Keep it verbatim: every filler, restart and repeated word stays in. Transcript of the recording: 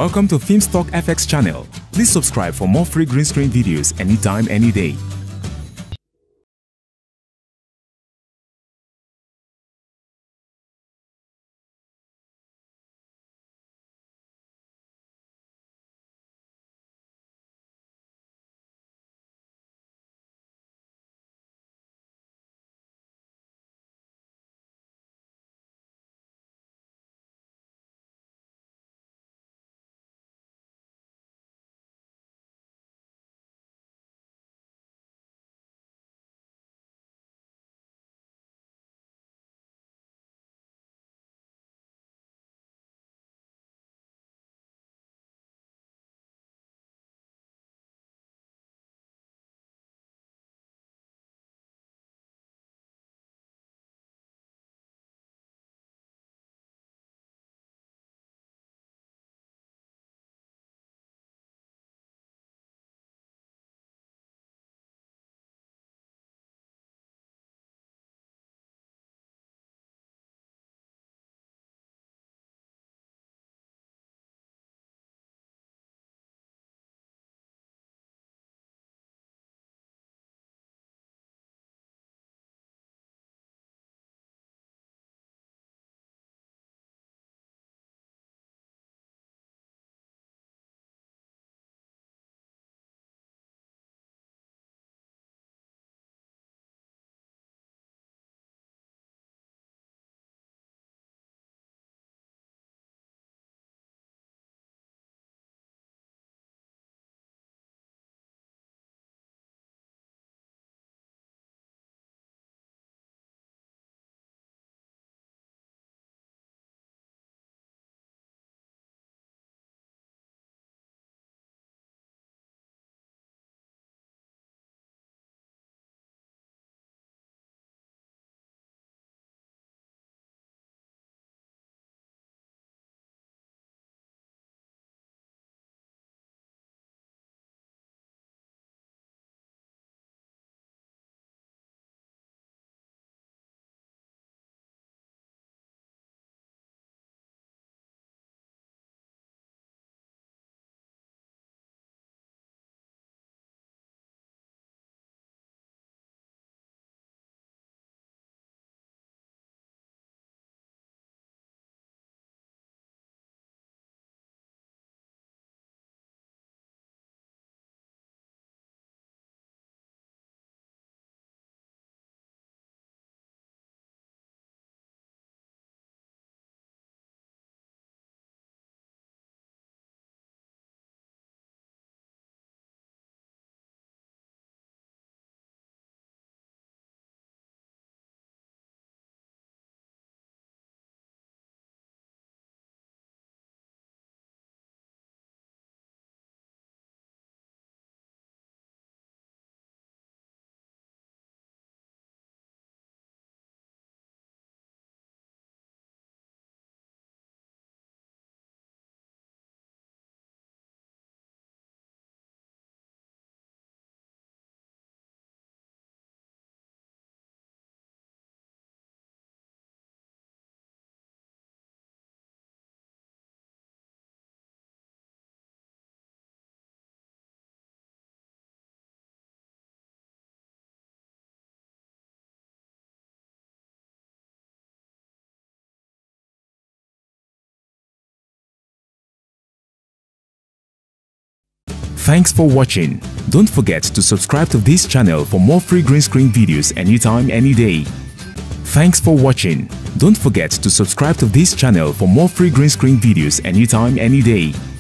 Welcome to Filmstock F X channel. Please subscribe for more free green screen videos anytime, any day. Thanks for watching. Don't forget to subscribe to this channel for more free green screen videos anytime, any day. Thanks for watching. Don't forget to subscribe to this channel for more free green screen videos anytime, any day.